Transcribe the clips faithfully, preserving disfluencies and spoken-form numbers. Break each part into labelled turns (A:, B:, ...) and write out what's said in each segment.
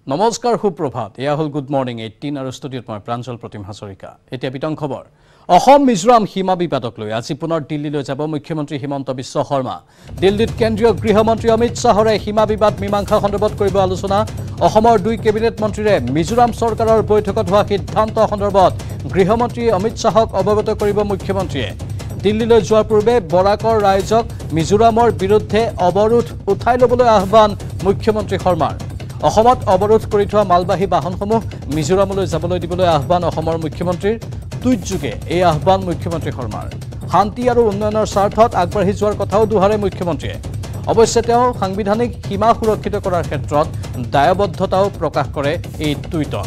A: নমস্কাৰ সুপ্ৰভাত এয়া হল good morning eighteen আৰু ষ্টুডিঅ'ত মই প্ৰাঞ্জল প্ৰতিম হাজৰিকা এতিয়া বিতং খবৰ অসম মিজোৰাম সীমা বিবাদক লৈ আজি পুনৰ দিল্লীলৈ যাব মুখ্যমন্ত্ৰী হিমন্ত বিশ্ব শৰ্মা দিল্লীত কেন্দ্ৰীয় গৃহমন্ত্ৰী অমিত শাহৰে সীমা বিবাদ মীমাংসা সন্দৰ্ভত কৰিব আলোচনা অসমৰ দুই কেবিনেট মন্ত্ৰীৰে মিজোৰাম চৰকাৰৰ বৈঠকত হোৱা সিদ্ধান্ত সন্দৰ্ভত গৃহমন্ত্ৰী অমিত শাহক অৱগত কৰিব মুখ্যমন্ত্ৰীয়ে দিল্লীলৈ যোৱাৰ পূৰ্বে বৰাকৰ ৰাইজক মিজোৰামৰ বিৰুদ্ধে অৱৰোধ উঠাই ল'বলৈ আহ্বান মুখ্যমন্ত্ৰী শৰ্মাৰ অসমত অৱৰোধ কৰি থোৱা মালবাহী বাহনসমূহ মিজোৰামলৈ যাবলৈ দিবলৈ আহ্বান অসমৰ মুখ্যমন্ত্ৰীৰ টুইটযোগে এই আহ্বান মুখ্যমন্ত্ৰী শৰ্মাৰ শান্তি আৰু উন্নয়নৰ স্বাৰ্থত আগবাঢ়ি যোৱাৰ কথাও দুহাৰে মুখ্যমন্ত্ৰীয়ে অৱশ্যে তেওঁ সাংবিধানিক সীমা সুৰক্ষিত কৰাৰ ক্ষেত্ৰত দায়বদ্ধতাও প্ৰকাশ কৰে এই টুইটত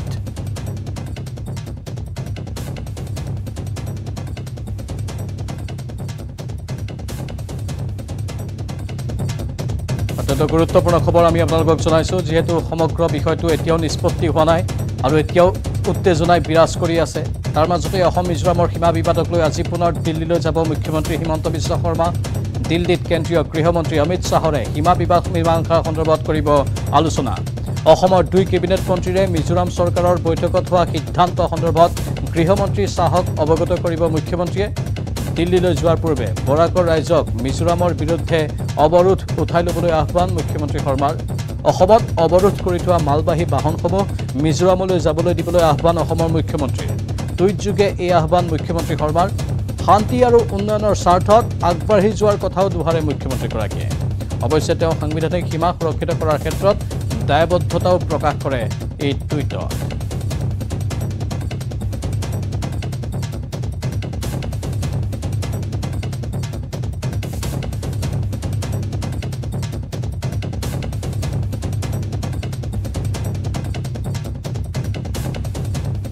A: অত্যন্ত গুৰুত্বপূৰ্ণ খবৰ আমি আপোনালোকক জনাইছো যেহেতু সমগ্ৰ বিষয়টো এতিয়াও নিষ্পত্তি হোৱা নাই আৰু এতিয়াও উত্তেজনাই বিৰাজ কৰি আছে তাৰ মাজতে অসম মিজোৰামৰ সীমা বিবাদক লৈ আজি পুনৰ দিল্লীলৈ যাব মুখ্যমন্ত্ৰী হিমন্ত বিশ্ব শৰ্মা দিল্লীত কেন্দ্ৰীয় গৃহমন্ত্ৰী অমিত শাহৰে সীমা বিবাদ মীমাংসা সন্দৰ্ভত কৰিব আলোচনা অসমৰ দুই কেবিনেট মন্ত্ৰীৰে মিজোৰাম চৰকাৰৰ বৈঠকত হোৱা সিদ্ধান্ত সন্দৰ্ভত গৃহমন্ত্ৰী শাহক অৱগত কৰিব মুখ্যমন্ত্ৰীয়ে দিল্লীলৈ যোৱাৰ পূৰ্বে বৰাকৰ ৰাইজক মিজোৰামৰ বিৰুদ্ধে অৱৰোধ উঠাই ল'বলৈ আহ্বান মুখ্যমন্ত্ৰী শৰ্মাৰ অসমত অৱৰোধ কৰি থোৱা মালবাহী বাহনসমূহ মিজোৰামলৈ যাবলৈ দিবলৈ আহ্বান অসমৰ মুখ্যমন্ত্ৰীৰ টুইটযোগে এই আহ্বান মুখ্যমন্ত্ৰী শৰ্মাৰ শান্তি আৰু উন্নয়নৰ স্বাৰ্থত আগবাঢ়ি যোৱাৰ কথাও দুহাৰে মুখ্যমন্ত্ৰীগৰাকীয়ে অৱশ্যে তেওঁ সাংবিধানিক সীমা সুৰক্ষিত কৰাৰ ক্ষেত্ৰত দায়বদ্ধতাও প্ৰকাশ কৰে এই টুইটত